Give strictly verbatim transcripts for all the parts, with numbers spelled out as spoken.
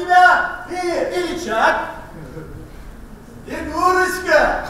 тебя и Ильичак. Егорочка,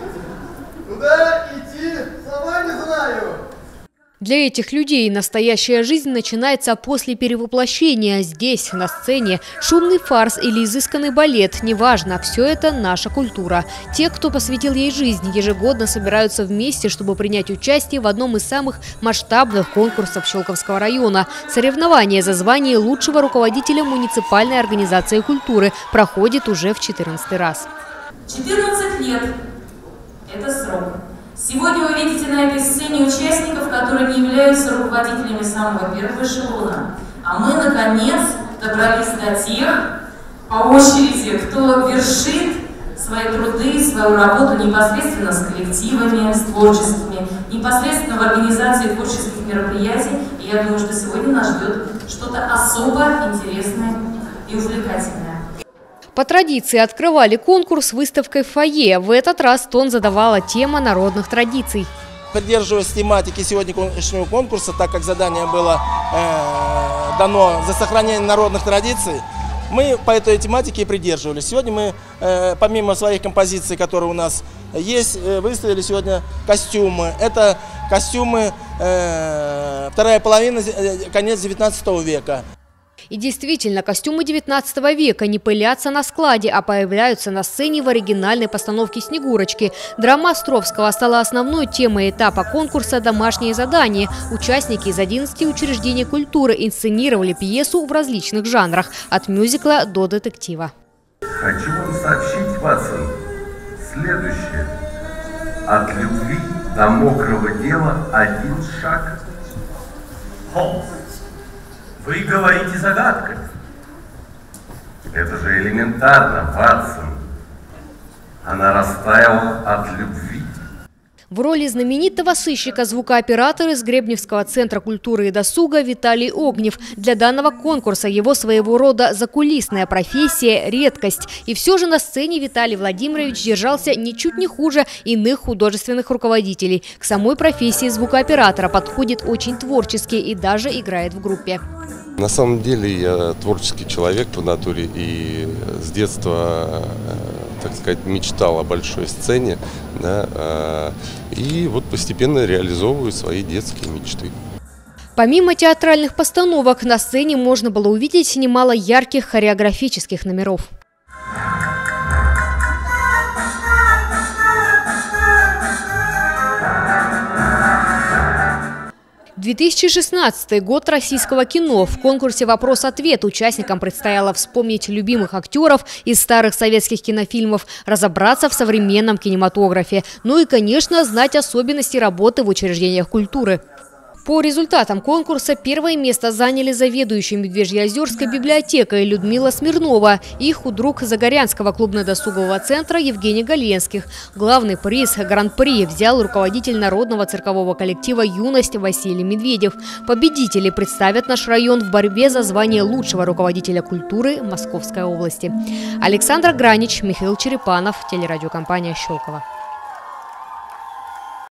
куда идти, сама не знаю. Для этих людей настоящая жизнь начинается после перевоплощения. Здесь, на сцене, шумный фарс или изысканный балет – неважно, все это наша культура. Те, кто посвятил ей жизнь, ежегодно собираются вместе, чтобы принять участие в одном из самых масштабных конкурсов Щелковского района. Соревнование за звание лучшего руководителя муниципальной организации культуры проходит уже в четырнадцатый раз. четырнадцать лет – это срок. Сегодня вы видите на этой сцене участников, которые не являются руководителями самого первого эшелона. А мы, наконец, добрались до тех, по очереди, кто вершит свои труды, свою работу непосредственно с коллективами, с творческими, непосредственно в организации творческих мероприятий. И я думаю, что сегодня нас ждет что-то особо интересное и увлекательное. По традиции открывали конкурс выставкой в фойе. В этот раз тон задавала тема народных традиций. Придерживаясь тематики сегодняшнего конкурса, так как задание было э, дано за сохранение народных традиций, мы по этой тематике и придерживались. Сегодня мы, э, помимо своих композиций, которые у нас есть, э, выставили сегодня костюмы. Это костюмы э, вторая половина, э, конец девятнадцатого века. И действительно, костюмы девятнадцатого века не пылятся на складе, а появляются на сцене в оригинальной постановке «Снегурочки». Драма Островского стала основной темой этапа конкурса «Домашнее задание». Участники из одиннадцати учреждений культуры инсценировали пьесу в различных жанрах – от мюзикла до детектива. Хочу вам сообщить, Ватсон, следующее. От любви до мокрого дела один шаг. Холмс. Вы говорите загадкой. Это же элементарно, Ватсон. Она растаяла от любви. В роли знаменитого сыщика-звукооператора из Гребневского центра культуры и досуга Виталий Огнев. Для данного конкурса его своего рода закулисная профессия – редкость. И все же на сцене Виталий Владимирович держался ничуть не хуже иных художественных руководителей. К самой профессии звукооператора подходит очень творчески и даже играет в группе. На самом деле я творческий человек по натуре и с детства, так сказать, мечтал о большой сцене, да, и вот постепенно реализовываю свои детские мечты. Помимо театральных постановок, на сцене можно было увидеть немало ярких хореографических номеров. две тысячи шестнадцатый год российского кино. В конкурсе «Вопрос-ответ» участникам предстояло вспомнить любимых актеров из старых советских кинофильмов, разобраться в современном кинематографе, ну и, конечно, знать особенности работы в учреждениях культуры. По результатам конкурса первое место заняли заведующая Медвежьеозерской библиотекой Людмила Смирнова и худрук Загорянского клубно-досугового центра Евгений Галенских. Главный приз гран-при взял руководитель народного циркового коллектива «Юность» Василий Медведев. Победители представят наш район в борьбе за звание лучшего руководителя культуры Московской области. Александра Гранич, Михаил Черепанов, телерадиокомпания «Щелково».